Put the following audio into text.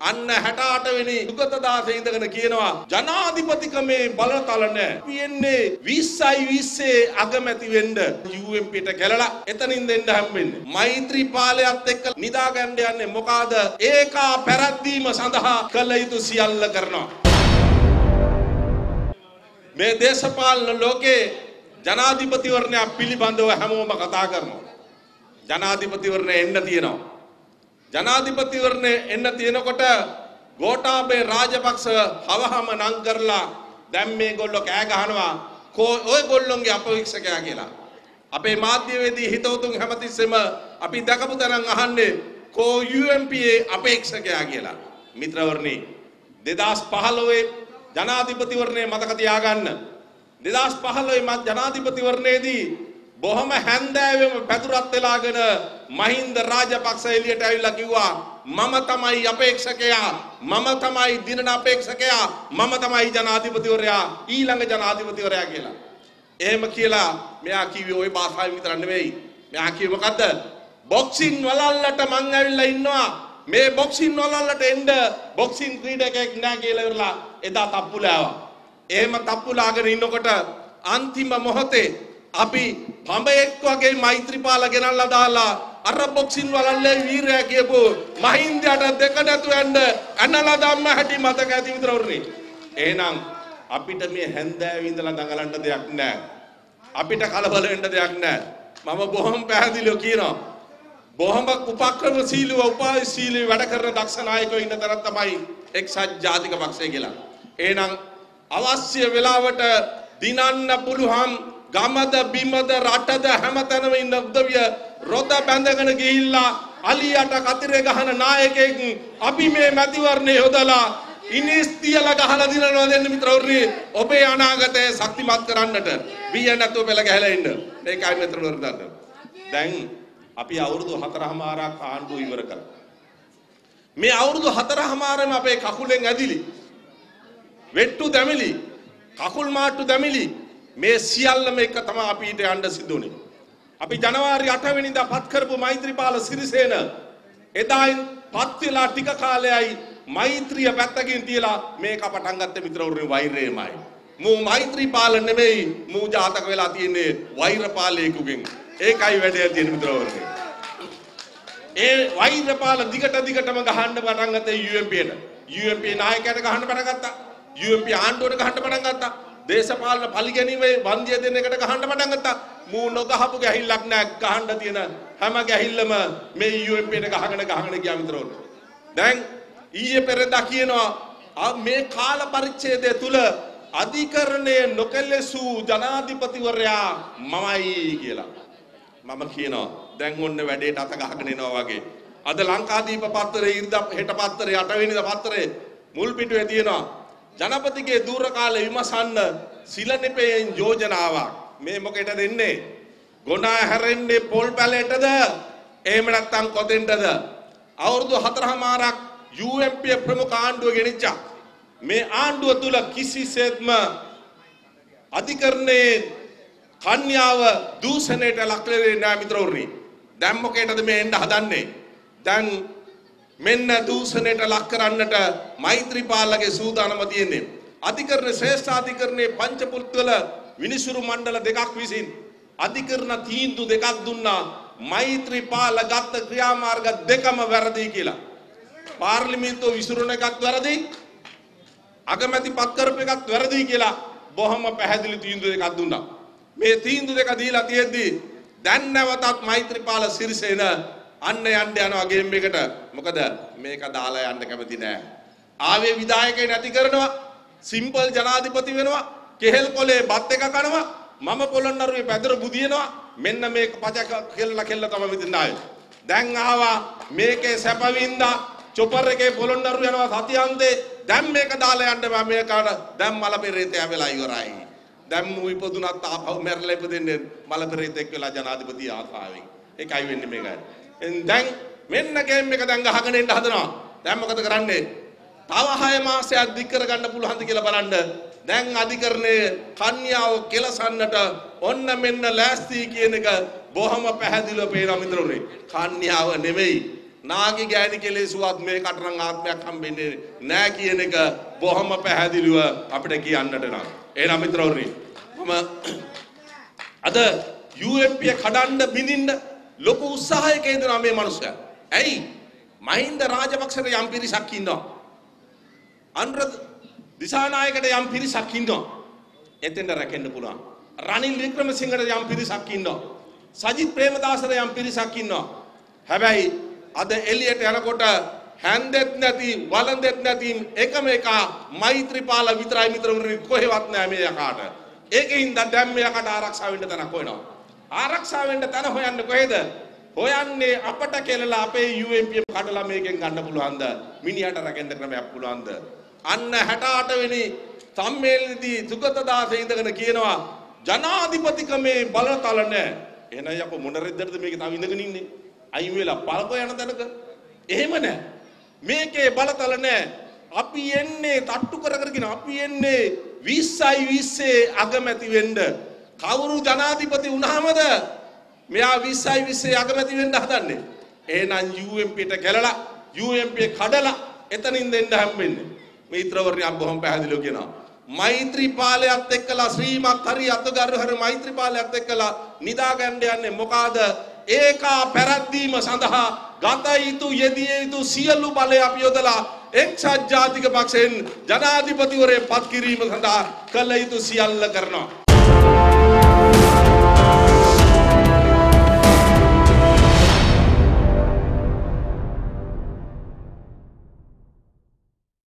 අන්න 68 වෙනි සුගතදාස ඉඳගෙන කියනවා ජනාධිපතිකමේ බලතල නැහැ. පියන්නේ 20යි 20 අගමැති වෙන්න UNP ට ගැලලා එතනින් දෙන්න හම්බෙන්නේ. මෛත්‍රී පාලයත් එක්ක නිදා ගන්න යන්නේ මොකಾದ? ඒකා පැරද්දීම සඳහා කළ යුතු සියල්ල කරනවා. මේ දේශපාලන ලෝකේ ජනාධිපතිවරණය පිළිබඳව හැමෝම කතා කරනවා. ජනාධිපතිවරණය එන්න තියෙනවා. ජනාධිපතිවරණය එන්න තියෙනකොට ගෝඨාභය රාජපක්ෂ හවහම නම් කරලා දැන් මේගොල්ලෝ කෑ ගහනවා ඔයගොල්ලෝගේ අපේක්ෂකයා කියලා. අපේ මාධ්‍යවේදී හිතවතුන් හැමතිස්සෙම අපි දැකපු තරම් අහන්නේ UNP අපේක්ෂකයා කියලා. මිත්‍රවරණි 2015 ජනාධිපතිවරණය මතක තියාගන්න. 2015 ජනාධිපතිවරණයේදී බොහොම හැන්දෑවෙම පැතුරත් වෙලාගෙන මහින්ද රාජපක්ෂ එළියට ඇවිල්ලා කිව්වා මම තමයි අපේක්ෂකයා, මම තමයි දිනන අපේක්ෂකයා, මම තමයි ජනාධිපතිවරයා, ඊළඟ ජනාධිපතිවරයා කියලා. එහෙම කියලා මෙයා කිව්වේ ওই භාෂාවෙන් විතර නෙවෙයි. මෙයා කිව්වේ මොකද්ද? බොක්සින් වලල්ලට මං ඇවිල්ලා ඉන්නවා. මේ බොක්සින් වලල්ලට එන්න බොක්සින් ක්‍රීඩකයෙක් නෑ කියලා ඉවරලා එදා තප්පුලාවා. එහෙම තප්පුලාගෙන ඉන්නකොට අන්තිම මොහොතේ අපි පඹයෙක් වගේ මෛත්‍රීපාල ගෙනල්ලා දාලා අර බොක්සින් වලල්ලේ වීරයා කියපු මහින්දයට දෙක නැතු යන්න අනලා ධම්ම හැටි මතක ඇති විතරවරුනි. එහෙනම් අපිට මේ හැන්දෑවේ ඉඳලා දඟලන්න දෙයක් නැහැ. අපිට කලබල වෙන්න දෙයක් නැහැ. මම බොහොම පැහැදිලිව කියනවා. බොහොම උපක්‍රමශීලීව උපායශීලීව වැඩ කරන දක්ෂ නායකයෝ ඉන්න තරම් තමයි එක්සත් ජාතික පක්ෂය කියලා. එහෙනම් අවශ්‍ය වෙලාවට දිනන්න පුළුවන් ගමද බිමද රටද හැමතැනම ඉන්න උදවිය රොද බැඳගෙන ගිහිල්ලා අලියට කතිරේ ගහන නායකයෙක් අපි මේ මැතිවරණය යොදලා ඉනිස් තියලා ගහලා දිනනවා දෙන්න මිත්‍රවරුනි. ඔබේ අනාගතය ශක්තිමත් කරන්නට බිය නැතුව පෙළ ගැහලා ඉන්න. මේකයි මිත්‍රවරුනි දන්න. දැන් අපි අවුරුදු 4මාරක් ආණ්ඩුව ඉවර කළා. මේ අවුරුදු 4මාරෙම අපේ කකුලෙන් ඇදිලි වෙට්ටු දැමිලි කකුල් මාට්ටු දැමිලි මේ සියල්ලම එක තමයි අපිට යන්න සිදුුනේ. අපි ජනවාරි 8 වෙනිදා පත් කරපු මෛත්‍රීපාල සිරිසේන එදායින් පත් වෙලා ටික කාලයයි මෛත්‍රිය පැත්තකින් තියලා මේක පටන් ගත්ත මිත්‍රවරුනි වෛරයමයි. මූ මෛත්‍රීපාල නෙමෙයි මූ ජාතක වෙලා තියෙන්නේ වෛරපාලයෙකුගෙන්. ඒකයි වැඩේ තියෙන මිත්‍රවරුනි. ඒ වෛරපාල දිගටම ගහන්න පටන් ගත්තේ UNPට. UNP නායකයට ගහන්න පටන් ගත්තා. UNP ආණ්ඩුවට ගහන්න පටන් ගත්තා. දේශපාලන පරිගැනීමේ වන්දිය දෙන එකට ගහන්න පටන් ගත්තා. මූ නොගහපු ගැහිල්ලක් නෑ. ගහන්න තියෙන හැම ගැහිල්ලම මේ UNPට ගහගෙන ගියා මිත්‍රවරුනි. දැන් ඊයේ පෙරේදා කියනවා මේ කාල පරිච්ඡේදය තුල අධිකරණයේ නොකැලෙසු ජනාධිපතිවරයා මමයි කියලා. මම කියනවා දැන් ඔන්න වැඩේට අත ගහගෙන එනවා වගේ. අද ලංකාදීප පත්තරේ ඉරිදා හෙට පත්තරේ 8 වෙනිදා පත්තරේ මුල් පිටුවේ තියෙනවා ජනපතිගේ දූර කාලේ විමසන්න සිලනිපයෙන් යෝජනාවක්. මේ මොකේද දෙන්නේ? ගොනා හැරෙන්නේ පොල් පැලේටද? එහෙම නැත්නම් කොතෙන්ටද? අවුරුදු 4මාරක් UNP ප්‍රමුඛ ආණ්ඩුව ගෙනිච්චා. මේ ආණ්ඩුව තුල කිසිසේත්ම අධිකරණයේ කන්‍යාව දූෂණයට ලක් වෙන්නේ නැහැ මිත්‍රවරුනි. දැන් මොකේද මේ එන්න හදන්නේ? දැන් මෙන්න දූෂණයට ලක් කරන්නට මෛත්‍රීපාලගේ සූදානම තියෙන්නේ. අධිකරණ ශ්‍රේෂ්ඨ අධිකරණයේ පංචපුත්වල විනිසුරු මණ්ඩල දෙකක් විසින් අධිකරණ තීන්දුව දෙකක් දුන්නා. මෛත්‍රීපාල ගත්ත ක්‍රියාමාර්ග දෙකම වැරදි කියලා. පාර්ලිමේන්තුව විසිරුණ එකත් වැරදි, අගමැති පත් කරපු එකත් වැරදි කියලා බොහොම පැහැදිලි තීන්දුව දෙකක් දුන්නා. මේ තීන්දුව දෙක දීලා තියෙද්දි දැන් නැවතත් මෛත්‍රීපාල සිරිසේන අන්න යන්න යනවා ගේම් එකට. මොකද මේක දාලා යන්න කැමති නෑ. ආවේ විධායකයන් නැති කරනවා, සිම්පල් ජනාධිපති වෙනවා, කෙහෙල් කොලේ බත් එක කනවා, මම පොළොන්නරුවේ පැදර බුදිනවා. මෙන්න මේක පච කෙල්ල තමයි මෙතන ආවේ. දැන් ආවා මේකේ සැපවින්දා චොපර් එකේ පොළොන්නරු යනවා සතියන්තේ. දැන් මේක දාලා යන්න බෑ. මේකට දැන් මල පෙරේතය වෙලා ඉවරයි. දැන් මු ඉපදුනත් ආපහු මැරලා ඉපදෙන්නේ මල පෙරේතෙක් වෙලා ජනාධිපති ආසාවෙන්. ඒකයි වෙන්නේ මේකයි. දැන් මෙන්න ගේම් එක දැන් ගහගෙන එන්න හදනවා. දැන් මොකද කරන්නේ? තව 6 මාසයක් දික් කරගන්න පුළුවන්ද කියලා බලන්න. දැන් අධිකරණයේ කන්‍යාව කෙලසන්නට ඔන්න මෙන්න ලෑස්ති කියන එක බොහොම පැහැදිලිව පේනවා මිත්‍රවරුනි. කන්‍යාව නෙමෙයි. නාගි ගෑණි කෙලෙසුවත් මේකට නම් ආත්මයක් හම්බෙන්නේ නැහැ කියන එක බොහොම පැහැදිලිව අපිට කියන්නට නම්. එහෙනම් මිත්‍රවරුනි මම අද UNP කඩන්න බින්දින්න ලොකු උත්සාහයක ඉඳලා මේ මිනිස්සයා. ඇයි? මහින්ද රාජපක්ෂට යම් පිරිසක් ඉන්නවා. අනුර දිසානායකට යම් පිරිසක් ඉන්නවා. එතෙන්ට රැකෙන්න පුළුවන්. රනිල් වික්‍රමසිංහට යම් පිරිසක් ඉන්නවා. සජිත් ප්‍රේමදාසට යම් පිරිසක් ඉන්නවා. හැබැයි අද එළියට යනකොට හැන්දෙත් නැති වළඳෙත් නැති එකම එක මෛත්‍රීපාල විතරයි මිත්‍රවරුනි කොහෙවත් නැහැ මේ යකාට. ඒකෙන්ද දැන් මේ යකට ආරක්ෂා වෙන්න තැනක් හොයනවා. ආරක්ෂා වෙන්න තැන හොයන්නේ කොහෙද? හොයන්නේ අපට කෙලලා අපේ UNP කඩලා මේකෙන් ගන්න පුළුවන්ද? මිනිහට රැකෙන්න ක්‍රමයක් පුළුවන්ද? අන්න 68 වෙනි සම්මේලනයේදී සුගතදාස ඉඳගෙන කියනවා ජනාධිපතිකමේ බලතල නැහැ. එහෙනම් යකෝ මොන රෙද්දටද මේක තව ඉඳගෙන ඉන්නේ? අයින් වෙලා පළකෝ යන තැනක. එහෙම නැහැ. මේකේ බලතල නැහැ. අපි එන්නේ තට්ටු කර කරගෙන අපි එන්නේ 20යි 20 අගමැති වෙන්න. කවුරු ජනාධිපති වුණාමද මෙයා 20යි 20 අගමැති වෙන්න හදන්නේ. එහෙනම් UNPට ගැලලා UNP කඩලා එතනින් දෙන්න හම්බෙන්නේ. මිත්‍රවරුනි බොහොම පැහැදිලිව කියනවා. මෛත්‍රීපාලයත් එක්කලා ශ්‍රීමත් හරි අතගරු හරි මෛත්‍රීපාලයත් එක්කලා නිදා ගන්න යන්නේ මොකಾದ? ඒකා පැරැද්දීම සඳහා ගත යුතු යෙදිය යුතු සියලු බලය අපි යොදලා එක්සත් ජාතික පක්ෂයෙන් ජනාධිපතිවරයෙක් පත් කිරීම සඳහා කළ යුතු සියල්ල කරනවා.